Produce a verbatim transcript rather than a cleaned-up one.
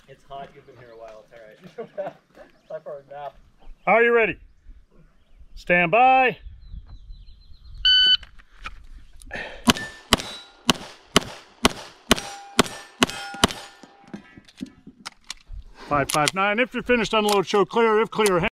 It's hot. You've been here a while. It's all right. Time for a nap. Are you ready? Stand by. five five nine. If you're finished, unload, show clear. If clear,